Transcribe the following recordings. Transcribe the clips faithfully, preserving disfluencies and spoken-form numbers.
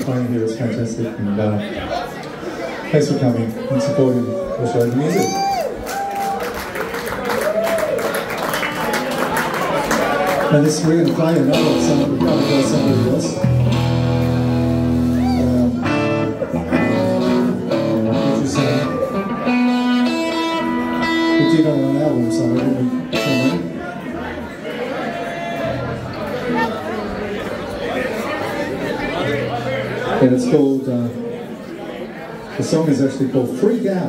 playing here. It's fantastic. And uh, thanks for coming and supporting Australian music. And this, we're going to play another song. We're going to play somebody else. Um, interesting. We did on an album somewhere, didn't we? Somewhere. And it's called, uh, the song is actually called Freak Out.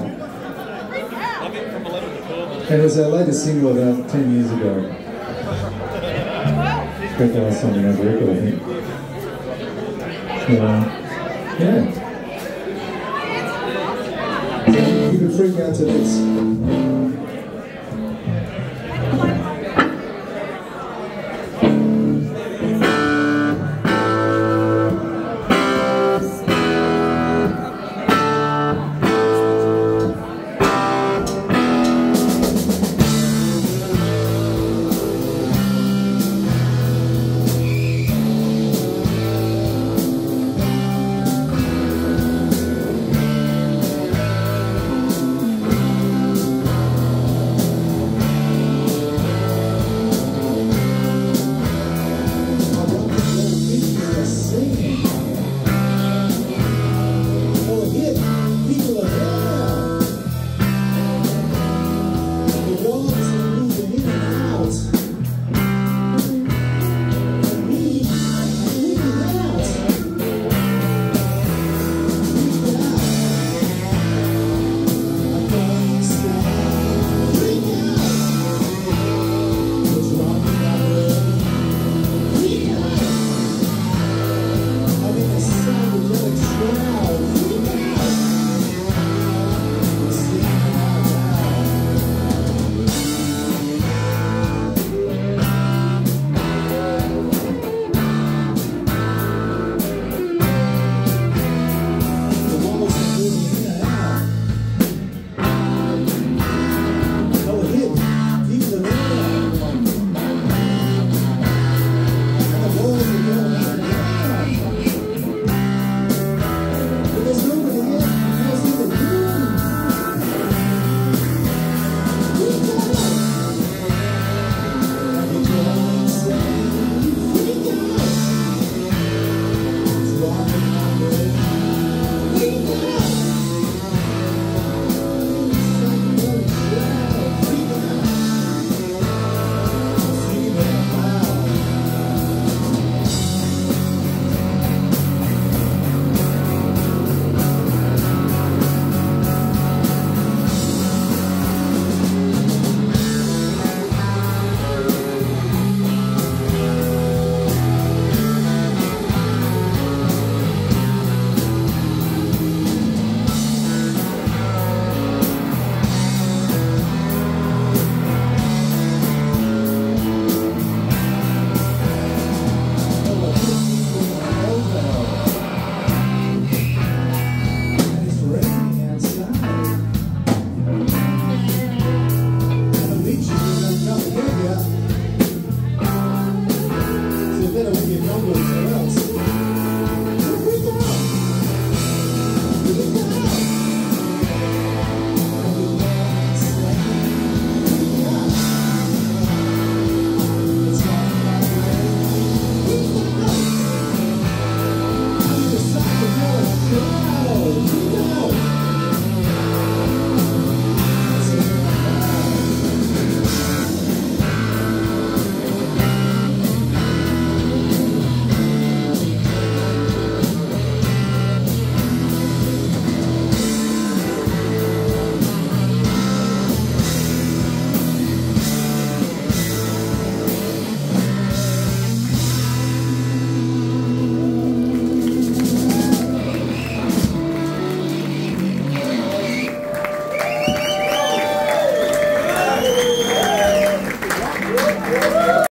And it was our latest single about ten years ago. Got the last time we had a record, I think. Yeah. Yeah. So you can freak out to this.